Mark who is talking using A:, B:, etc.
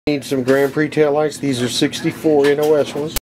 A: Need some Grand Prix taillights. These are 64 NOS ones.